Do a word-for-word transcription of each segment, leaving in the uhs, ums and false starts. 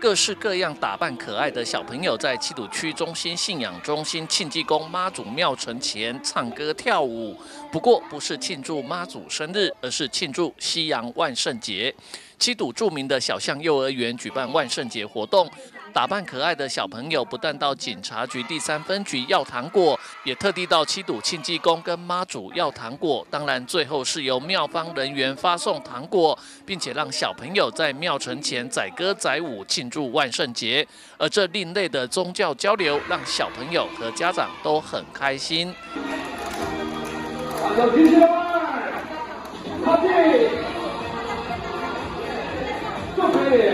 各式各样打扮可爱的小朋友在七堵区中心信仰中心庆济宫妈祖庙城前唱歌跳舞。不过，不是庆祝妈祖生日，而是庆祝西洋万圣节。七堵著名的小象幼儿园举办万圣节活动。 打扮可爱的小朋友不但到警察局第三分局要糖果，也特地到七堵庆济宫跟妈祖要糖果。当然，最后是由庙方人员发送糖果，并且让小朋友在庙城前载歌载舞庆祝万圣节。而这另类的宗教交流，让小朋友和家长都很开心。有听见吗？靠近，就可以。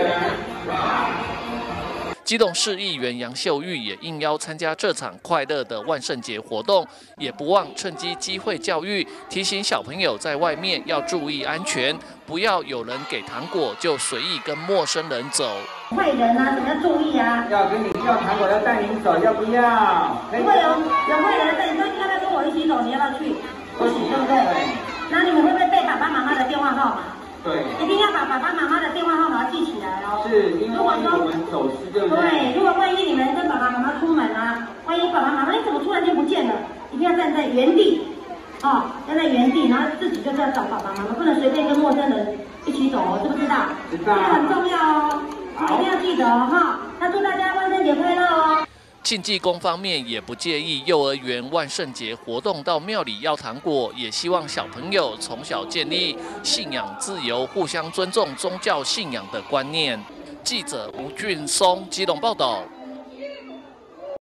基隆市议员杨秀玉也应邀参加这场快乐的万圣节活动，也不忘趁机机会教育，提醒小朋友在外面要注意安全，不要有人给糖果就随意跟陌生人走。 坏人啊，你要注意啊！要跟你要糖果，要带你走，要不要？如果有有坏人带你说要不要跟我一起走，你要不要去？不行，对不对？那你们会不会背爸爸妈妈的电话号码？ 对，一定要把爸爸妈妈的电话号码记起来哦。是，因为万一我们走失，对不对？对，如果万一你们跟爸爸妈妈出门啊，万一爸爸妈妈你怎么突然间不见了，一定要站在原地，哦，站在原地，然后自己就是要找爸爸妈妈，不能随便跟陌生人一起走哦，知不知道？知道。这个很重要哦，一定要记得哦，哈。那祝大家万圣节快乐哦。 庆济宫方面也不介意幼儿园万圣节活动到庙里要糖果，也希望小朋友从小建立信仰自由、互相尊重宗教信仰的观念。记者吴俊松基隆报道。